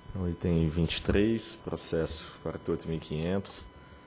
O item 23, processo 48.500,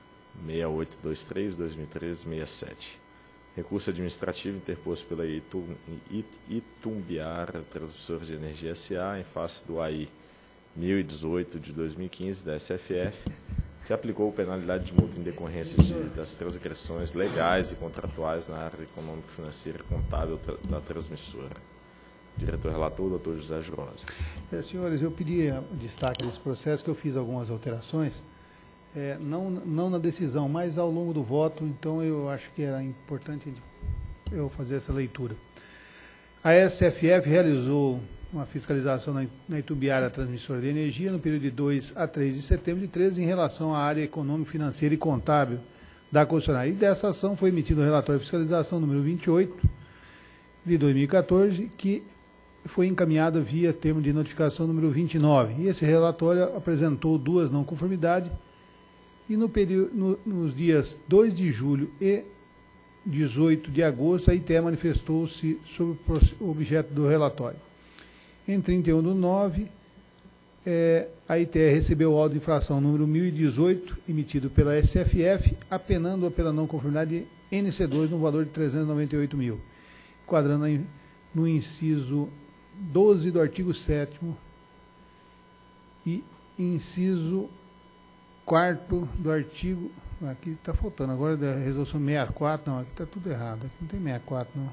6823-2013-67. Recurso administrativo interposto pela Itumbiara Transmissora de Energia S.A. em face do AI 1018 de 2015 da SFF, que aplicou penalidade de multa em decorrência das transgressões legais e contratuais na área econômico-financeira e contábil da transmissora. Diretor-relator, doutor José Jurosa. Senhores, eu pedi destaque desse processo, que eu fiz algumas alterações, não na decisão, mas ao longo do voto, então eu acho que era importante eu fazer essa leitura. A SFF realizou uma fiscalização na Itumbiara Transmissora de Energia no período de 2 a 3 de setembro de 13 em relação à área econômica, financeira e contábil da concessionária. E dessa ação foi emitido o relatório de fiscalização número 28 de 2014, que foi encaminhado via termo de notificação número 29. E esse relatório apresentou duas não conformidades e nos dias 2 de julho e 18 de agosto a ITE manifestou-se sobre o objeto do relatório. Em 31/9, a ITE recebeu o auto de infração número 1018, emitido pela SFF, apenando-a pela não conformidade NC2 no valor de 398 mil, enquadrando no inciso 12 do artigo 7º e inciso 4º do artigo... Aqui está faltando, agora da resolução 64, não, aqui está tudo errado, aqui não tem 64, não.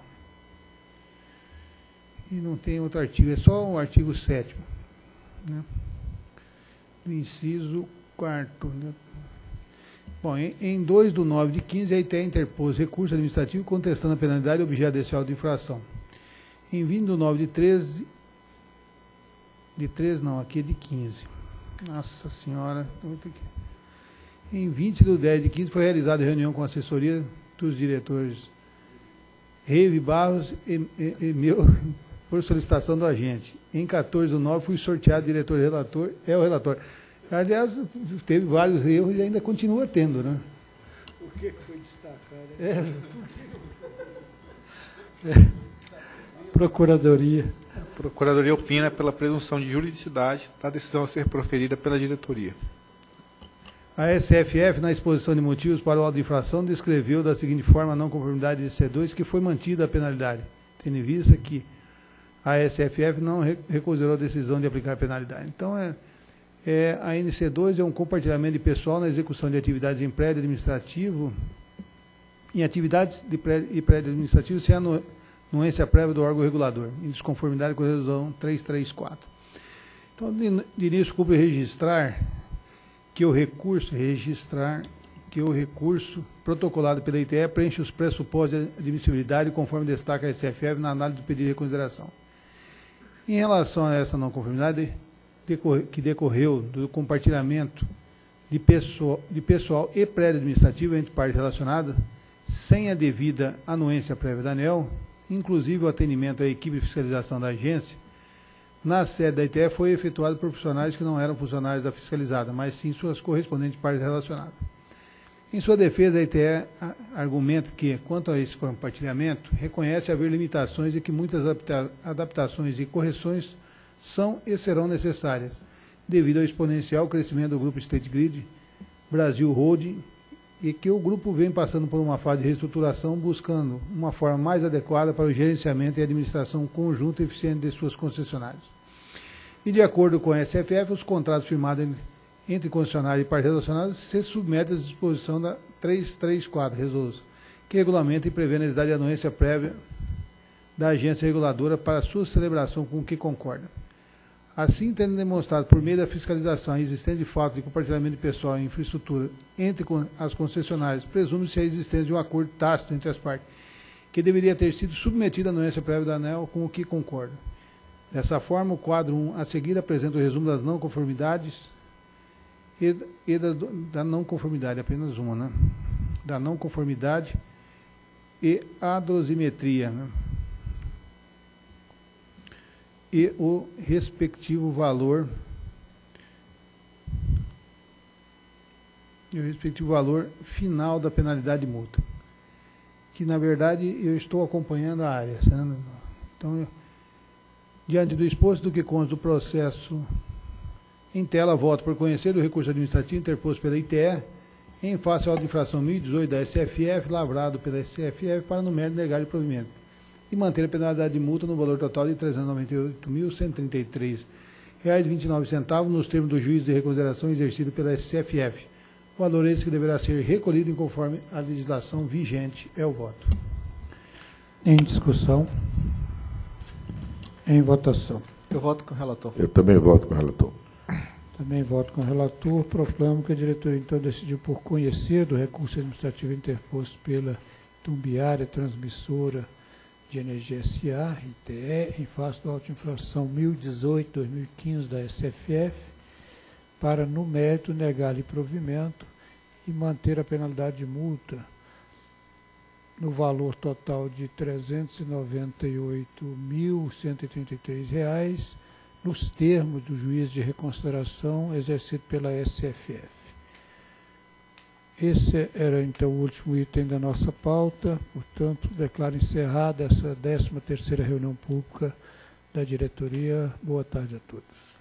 E não tem outro artigo, é só o artigo 7º, né? Do inciso 4º. Né? Bom, em 2/9/15, a ITE interpôs recurso administrativo contestando a penalidade objeto desse auto de infração. Em 20/9/13, de 13 não, aqui é de 15. Nossa Senhora, em 20/10/15 foi realizada reunião com a assessoria dos diretores Reive Barros e meu, por solicitação do agente. Em 14/9 fui sorteado diretor-relator, o relator. Aliás, teve vários erros e ainda continua tendo, né? Por que foi destacado? Procuradoria. A Procuradoria opina pela presunção de juridicidade da decisão a ser proferida pela diretoria. A SFF, na exposição de motivos para o auto de infração, descreveu da seguinte forma a não conformidade de C2, que foi mantida a penalidade, tendo em vista que a SFF não reconsiderou a decisão de aplicar a penalidade. Então, a NC2 é um compartilhamento de pessoal na execução de atividades em prédio administrativo, em atividades de prédio administrativo sem anuência prévia do órgão regulador, em desconformidade com a resolução 334. Então, de início, cumpre registrar que o recurso protocolado pela ITE preenche os pressupostos de admissibilidade, conforme destaca a SFF na análise do pedido de reconsideração. Em relação a essa não conformidade, que decorreu do compartilhamento de pessoal e prédio administrativo entre partes relacionadas, sem a devida anuência prévia da ANEEL, inclusive o atendimento à equipe de fiscalização da agência, na sede da ITE foi efetuado por profissionais que não eram funcionários da fiscalizada, mas sim suas correspondentes partes relacionadas. Em sua defesa, a ITE argumenta que, quanto a esse compartilhamento, reconhece haver limitações e que muitas adaptações e correções são e serão necessárias, devido ao exponencial crescimento do grupo State Grid Brasil Holding, e que o grupo vem passando por uma fase de reestruturação, buscando uma forma mais adequada para o gerenciamento e administração conjunta e eficiente de suas concessionárias. E, de acordo com a SFF, os contratos firmados entre concessionário e partes relacionadas se submetem à disposição da 334 resolução, que regulamenta e prevê a necessidade de anuência prévia da agência reguladora para sua celebração com o que concorda. Assim, tendo demonstrado por meio da fiscalização a existência de fato de compartilhamento de pessoal e infraestrutura entre as concessionárias, presume-se a existência de um acordo tácito entre as partes, que deveria ter sido submetido à anuência prévia da ANEEL com o que concorda. Dessa forma, o quadro 1 a seguir apresenta o resumo das não conformidades e da não conformidade, apenas uma, né? Da não conformidade e a dosimetria, né? E o respectivo valor final da penalidade de multa, que na verdade eu estou acompanhando a área, né? Então, diante do exposto do que consta do processo Em tela, voto por conhecer do recurso administrativo interposto pela ITE em face à auto de infração 1018 da SFF, lavrado pela SFF para no mérito negar de provimento, e manter a penalidade de multa no valor total de R$ 398.133,29 nos termos do juízo de reconsideração exercido pela SFF. Valor esse que deverá ser recolhido conforme a legislação vigente. É o voto. Em discussão. Em votação. Eu voto com o relator. Eu também voto com o relator. Também voto com o relator. Proclamo que a diretoria, então, decidiu por conhecer do recurso administrativo interposto pela Itumbiara Transmissora de Energia S.A., ITE, em face da auto-infração 1018/2015 da SFF, para, no mérito, negar-lhe provimento e manter a penalidade de multa no valor total de R$ 398.133, nos termos do juízo de reconsideração exercido pela SFF. Esse era, então, o último item da nossa pauta. Portanto, declaro encerrada essa 13ª reunião pública da diretoria. Boa tarde a todos.